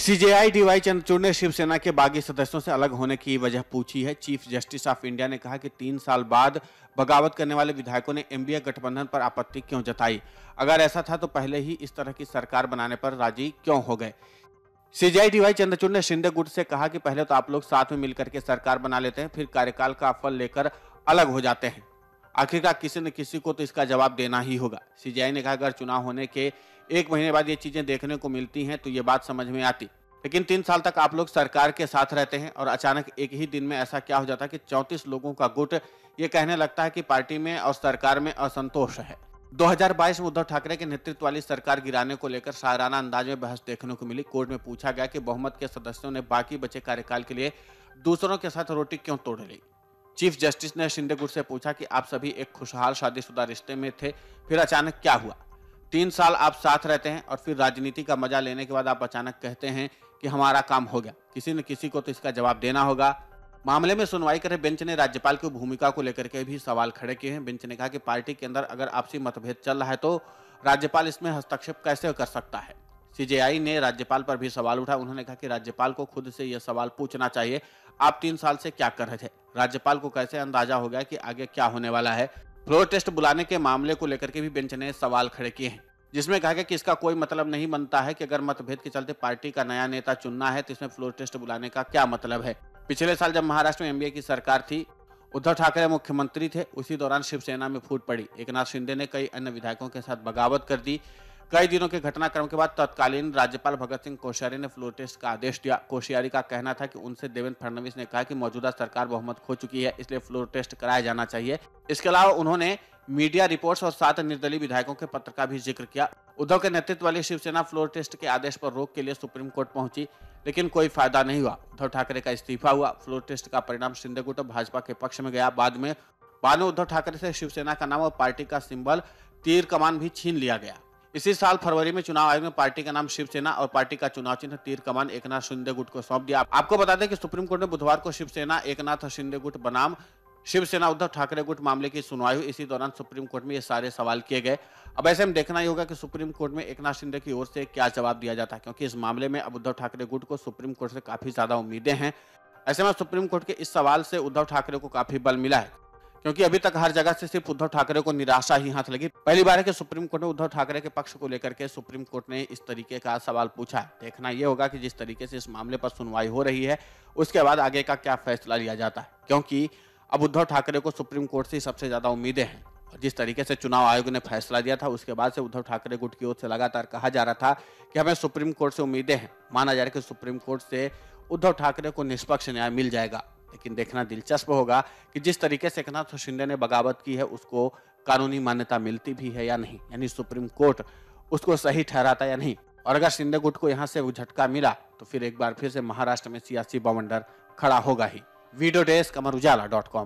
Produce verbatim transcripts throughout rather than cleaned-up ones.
CJI D Y Chandrachud ने शिवसेना के बागी सदस्यों से अलग होने की वजह पूछी है। चीफ जस्टिस ऑफ इंडिया ने कहा कि तीन साल बाद बगावत करने वाले विधायकों ने एनडीए गठबंधन पर आपत्ति क्यों जताई। अगर ऐसा था तो पहले ही इस तरह की सरकार बनाने पर राजी क्यों हो गए। सीजेआई डीवाई चंद्रचूड़ ने शिंदे गुट से कहा कि पहले तो आप लोग साथ में मिलकर के सरकार बना लेते हैं, फिर कार्यकाल का फल लेकर अलग हो जाते हैं। आखिरकार किसी न किसी को तो इसका जवाब देना ही होगा। सीजेआई ने कहा अगर चुनाव होने के एक महीने बाद ये चीजें देखने को मिलती हैं तो ये बात समझ में आती, लेकिन तीन साल तक आप लोग सरकार के साथ रहते हैं और अचानक एक ही दिन में ऐसा क्या हो जाता है कि चौंतीस लोगों का गुट ये कहने लगता है कि पार्टी में और सरकार में असंतोष है। दो हज़ार बाईस में उद्धव ठाकरे के नेतृत्व वाली सरकार गिराने को लेकर शायराना अंदाज में बहस देखने को मिली। कोर्ट में पूछा गया कि बहुमत के सदस्यों ने बाकी बचे कार्यकाल के लिए दूसरों के साथ रोटी क्यों तोड़ ली। चीफ जस्टिस ने शिंदे गुट से पूछा कि आप सभी एक खुशहाल शादीशुदा रिश्ते में थे, फिर अचानक क्या हुआ। तीन साल आप साथ रहते हैं और फिर राजनीति का मजा लेने के बाद आप अचानक कहते हैं कि हमारा काम हो गया। किसी न किसी को तो इसका जवाब देना होगा। मामले में सुनवाई करे बेंच ने राज्यपाल की भूमिका को लेकर के भी सवाल खड़े किए हैं। बेंच ने कहा कि पार्टी के अंदर अगर आपसी मतभेद चल रहा है तो राज्यपाल इसमें हस्तक्षेप कैसे कर सकता है। सीजेआई ने राज्यपाल पर भी सवाल उठाया। उन्होंने कहा कि राज्यपाल को खुद से यह सवाल पूछना चाहिए, आप तीन साल से क्या कर रहे थे। राज्यपाल को कैसे अंदाजा हो गया कि आगे क्या होने वाला है। फ्लोर टेस्ट बुलाने के मामले को लेकर के भी बेंच ने सवाल खड़े किए हैं, जिसमें कहा गया कि इसका कोई मतलब नहीं बनता है कि अगर मतभेद के चलते पार्टी का नया नेता चुनना है तो इसमें फ्लोर टेस्ट बुलाने का क्या मतलब है। पिछले साल जब महाराष्ट्र में एनडीए की सरकार थी, उद्धव ठाकरे मुख्यमंत्री थे, उसी दौरान शिवसेना में फूट पड़ी। एकनाथ शिंदे ने कई अन्य विधायकों के साथ बगावत कर दी। कई दिनों के घटनाक्रम के बाद तत्कालीन राज्यपाल भगत सिंह कोश्यारी ने फ्लोर टेस्ट का आदेश दिया। कोश्यारी का कहना था कि उनसे देवेंद्र फडणवीस ने कहा कि मौजूदा सरकार बहुमत खो चुकी है, इसलिए फ्लोर टेस्ट कराया जाना चाहिए। इसके अलावा उन्होंने मीडिया रिपोर्ट्स और सात निर्दलीय विधायकों के पत्र का भी जिक्र किया। उद्धव के नेतृत्व वाली शिवसेना फ्लोर टेस्ट के आदेश पर रोक के लिए सुप्रीम कोर्ट पहुंची, लेकिन कोई फायदा नहीं हुआ। उद्धव ठाकरे का इस्तीफा हुआ। फ्लोर टेस्ट का परिणाम शिंदे गुट और भाजपा के पक्ष में गया। बाद में बाद में उद्धव ठाकरे से शिवसेना का नाम और पार्टी का सिंबल तीर कमान भी छीन लिया गया। इसी साल फरवरी में चुनाव आयोग ने पार्टी का नाम शिवसेना और पार्टी का चुनाव चिन्ह तीर कमान एकनाथ शिंदे गुट को सौंप दिया। आपको बता दें कि सुप्रीम कोर्ट ने बुधवार को शिवसेना एकनाथ शिंदे गुट बनाम शिवसेना उद्धव ठाकरे गुट मामले की सुनवाई हुई। इसी दौरान सुप्रीम कोर्ट में ये सारे सवाल किए गए। अब ऐसे में देखना ही होगा कि सुप्रीम कोर्ट में एकनाथ शिंदे की ओर से क्या जवाब दिया जाता है, क्योंकि इस मामले में अब उद्धव ठाकरे गुट को सुप्रीम कोर्ट से काफी ज्यादा उम्मीदें हैं। ऐसे में सुप्रीम कोर्ट के इस सवाल से उद्धव ठाकरे को काफी बल मिला है, क्योंकि अभी तक हर जगह से सिर्फ उद्धव ठाकरे को निराशा ही हाथ लगी। पहली बार है कि सुप्रीम कोर्ट ने उद्धव ठाकरे के पक्ष को लेकर के सुप्रीम कोर्ट ने इस तरीके का सवाल पूछा है। देखना यह होगा कि जिस तरीके से इस मामले पर सुनवाई हो रही है उसके बाद आगे का क्या फैसला लिया जाता है, क्योंकि अब उद्धव ठाकरे को सुप्रीम कोर्ट से सबसे ज्यादा उम्मीदें हैं। और जिस तरीके से चुनाव आयोग ने फैसला दिया था उसके बाद से उद्धव ठाकरे गुट की ओर से लगातार कहा जा रहा था कि हमें सुप्रीम कोर्ट से उम्मीदें हैं। माना जा रहा है कि सुप्रीम कोर्ट से उद्धव ठाकरे को निष्पक्ष न्याय मिल जाएगा। लेकिन देखना दिलचस्प होगा कि जिस तरीके से एकनाथ शिंदे ने बगावत की है उसको कानूनी मान्यता मिलती भी है या नहीं, यानी सुप्रीम कोर्ट उसको सही ठहराता या नहीं। और अगर शिंदे गुट को यहाँ से झटका मिला तो फिर एक बार फिर से महाराष्ट्र में सियासी बवंडर खड़ा होगा ही। Video desk Amar Ujala dot com.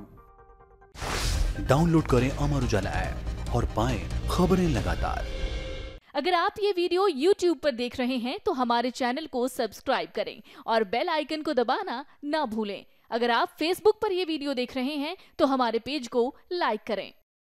Download करें अमर उजाला ऐप और पाएं खबरें लगातार। अगर आप ये वीडियो यूट्यूब पर देख रहे हैं तो हमारे चैनल को सब्सक्राइब करें और बेल आइकन को दबाना ना भूलें। अगर आप फेसबुक पर यह वीडियो देख रहे हैं तो हमारे पेज को लाइक करें।